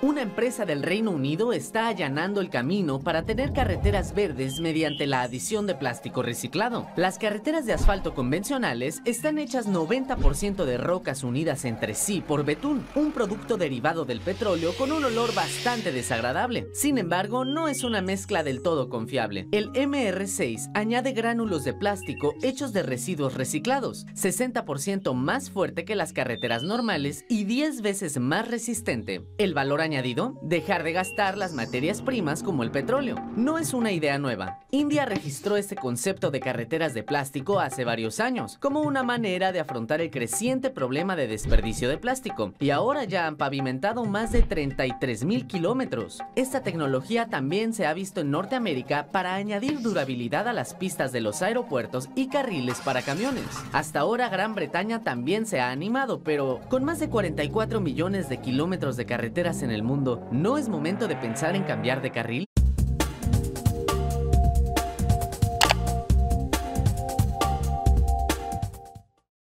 Una empresa del Reino Unido está allanando el camino para tener carreteras verdes mediante la adición de plástico reciclado. Las carreteras de asfalto convencionales están hechas 90% de rocas unidas entre sí por betún, un producto derivado del petróleo con un olor bastante desagradable. Sin embargo, no es una mezcla del todo confiable. El MR6 añade gránulos de plástico hechos de residuos reciclados, 60% más fuerte que las carreteras normales y 10 veces más resistente. El valor añadido, dejar de gastar las materias primas como el petróleo. No es una idea nueva. India registró este concepto de carreteras de plástico hace varios años, como una manera de afrontar el creciente problema de desperdicio de plástico, y ahora ya han pavimentado más de 33,000 kilómetros. Esta tecnología también se ha visto en Norteamérica para añadir durabilidad a las pistas de los aeropuertos y carriles para camiones. Hasta ahora Gran Bretaña también se ha animado, pero con más de 44 millones de kilómetros de carreteras en el mundo, ¿no es momento de pensar en cambiar de carril?